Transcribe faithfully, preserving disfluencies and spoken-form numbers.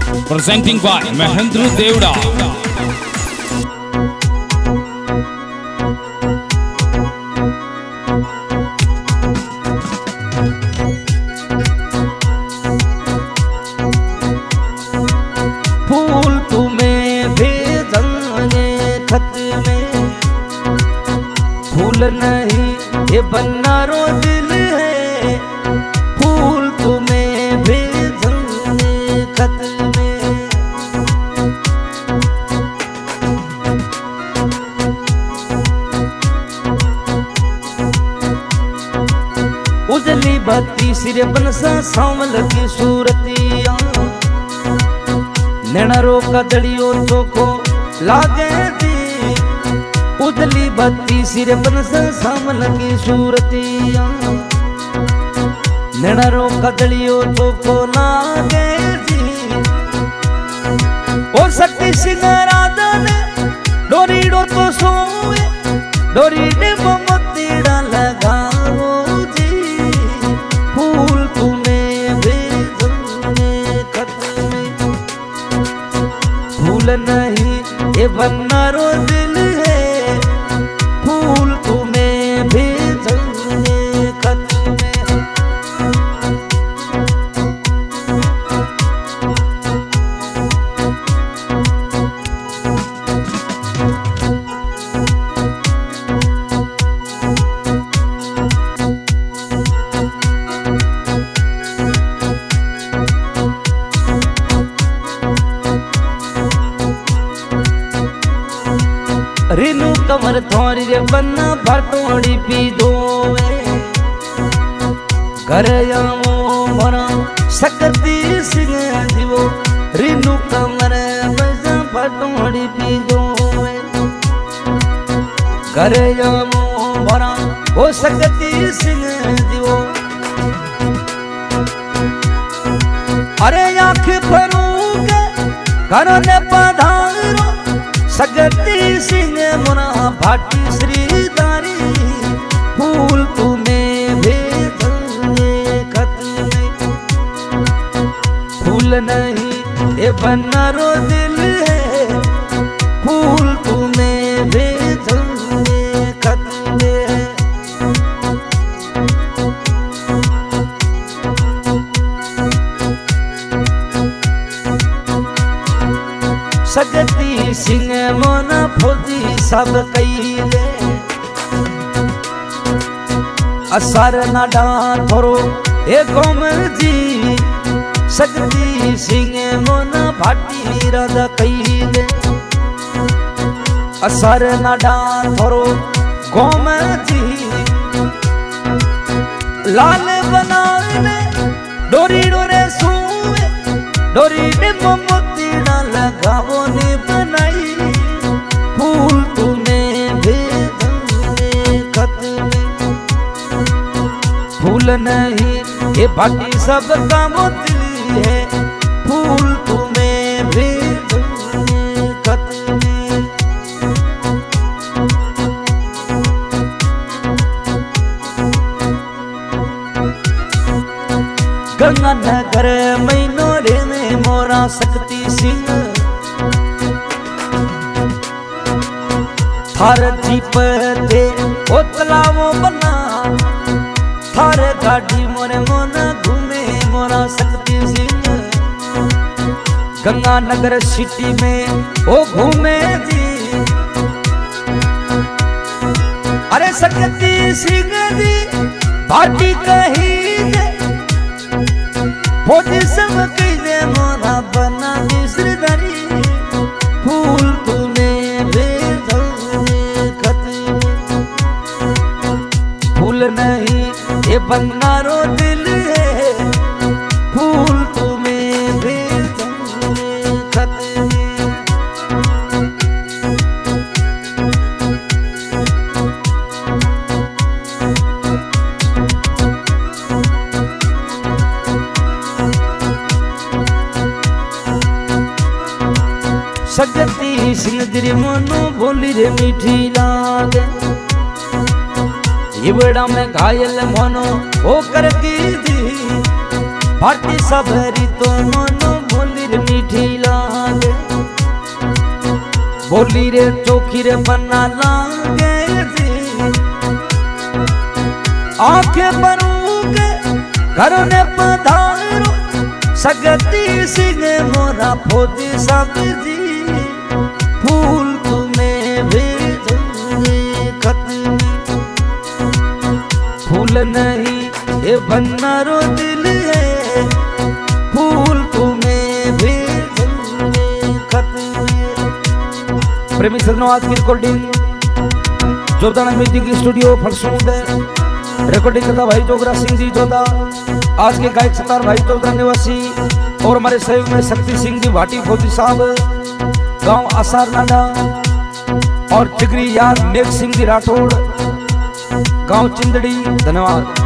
Presenting by Mahendra Devda. फूल तुम्हें भेजेंगे खत में, फूल नहीं ये बन्नारो दिल है। फूल तुम्हें भेजेंगे खत में, उजली बत्ती सिरे बनसा सांवल की सूरतिया, नैनारो कदड़ियो चोखो लागे दी। उजली बत्ती सिर बनसा सांवल की सूरतिया, नैनारो कदड़ियो चोखो लागे दी। ओ शक्ति सिंह राधा ने डोरी डो तो सोए, डोरी ने मोतीड़ा लगाओ जी। फूल तुम्हें भेजेंगे खत में, फूल नहीं ये बन्नारो दिल है। फूल तुम्हें भेजेंगे खत में, रेनू कमर थोड़ी रे बन्ना भटोड़ी पी दोवे। घर आओ मोरा शक्ति सिंह दिवो, रेनू कमर बजा भटोड़ी पी दोवे। घर आओ मोरा ओ शक्ति सिंह दिवो। अरे आँख भरूंगे घर ने पधारो, शक्ति सिंह मुना भाटी श्रीदारी। फूल तुम्हें भेजेंगे खत में, फूल नहीं ये बन्नारो दिल है। फूल तुम्हें भेजेंगे खत में, शक्ति सिंह मोना फौजी सब कईले। असर ना डां थोरो ए गोमर जी, शक्ति सिंह मोना भाटी राधा कईले। असर ना डां थोरो गोमर जी, लाल बनाने डोरी डोरे सुए, डोरी ने मोतीड़ा लगाओ ने बनाई। फूल तुम्हें भेजेंगे खत में, फूल नहीं ये बाकी सब काम दिली है। फूल तुम्हें भेजेंगे खत में, गंगा नगर मैनो रे में मोरा शक्ति सिंह। थार जीप दे ओतलावो बना, थार गाड़ी मोरे मोना घूमे मोरा शक्ति सिंह। गंगा नगर सिटी में ओ घूमे जी। अरे शक्ति सिंह दी पार्टी कही दे, फौजी सब कहे मोरा बना श्रीधरी। फूल तुम्हें भेजेंगे खत में, फूल नहीं ये बन्नारो दिल है। फूल तुम्हें भेजेंगे खत में, शक्ति सिंह तेरी मनो बोली रे मीठी लागे। ये बड़ा में घायल मनो होकर की दी, भारती सबरी तो मनो बोली रे मीठी बोली रे चोखी रे बना लागे जी आंखें भरूंगे घरों ने पधारो सगती सिंह मोरा फौजी सब्जी फूल तुम्हें भेजूंगे खत फूल नहीं ये बन्नारो दिल है फूल तुम्हें भेजूंगे खत प्रेमी सजनों आज की रिकॉर्डिंग जोधाना म्यूजिक स्टूडियो फरसूद रिकॉर्डिंग करता भाई जोगरा सिंह जी जोधा आज के गायक सतार भाई जोधरा निवासी और हमारे सहयोग में शक्ति सिंह जी भाटी फौजी साहब गांव आसार नाडा और जिगरी यार नेक सिंह जी राठौड़ गांव चिंदड़ी। धन्यवाद।